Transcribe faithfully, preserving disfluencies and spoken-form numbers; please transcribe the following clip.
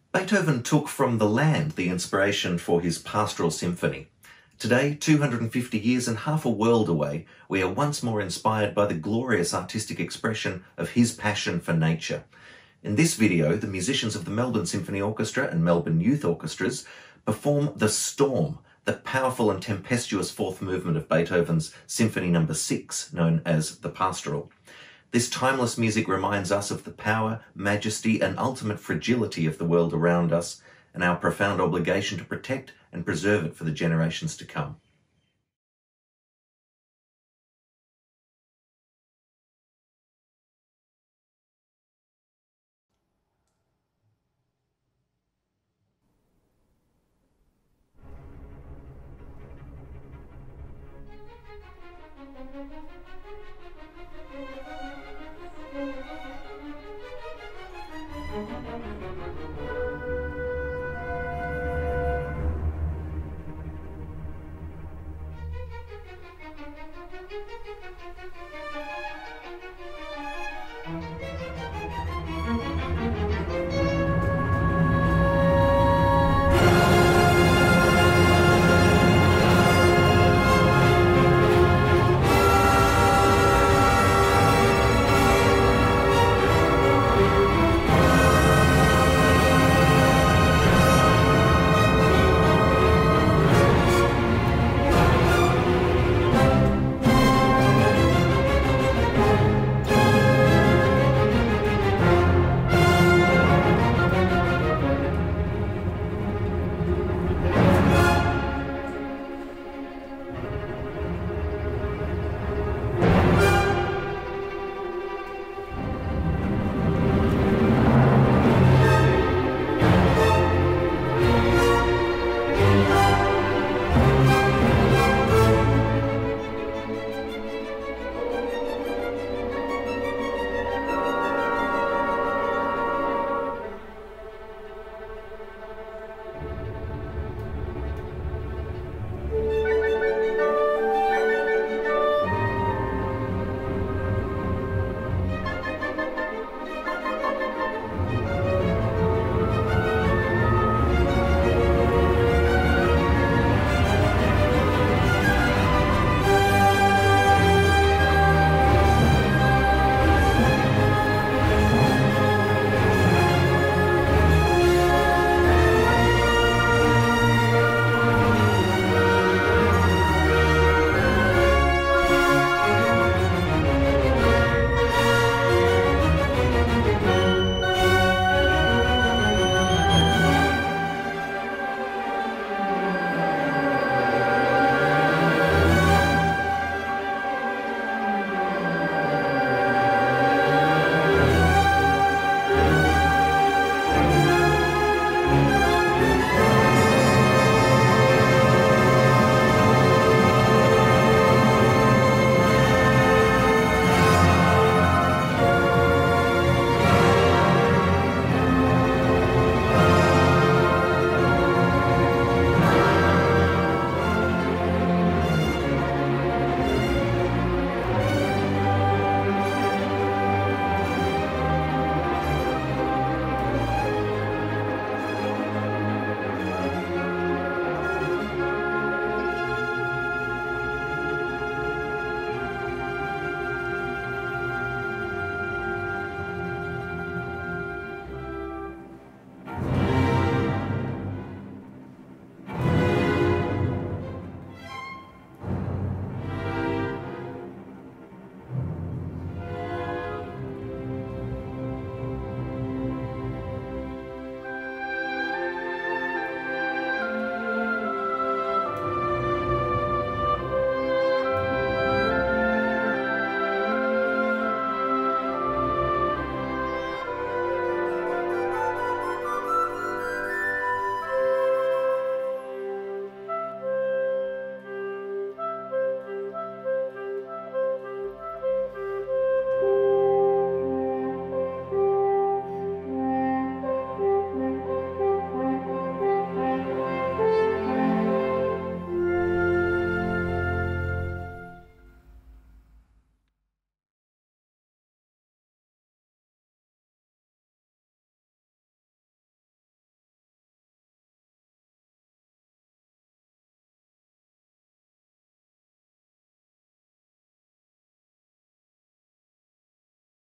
Beethoven took from the land the inspiration for his Pastoral Symphony. Today, two hundred fifty years and half a world away, we are once more inspired by the glorious artistic expression of his passion for nature. In this video, the musicians of the Melbourne Symphony Orchestra and Melbourne Youth Orchestras perform The Storm, the powerful and tempestuous fourth movement of Beethoven's Symphony number six, known as the Pastoral. This timeless music reminds us of the power, majesty, and ultimate fragility of the world around us, and our profound obligation to protect and preserve it for the generations to come.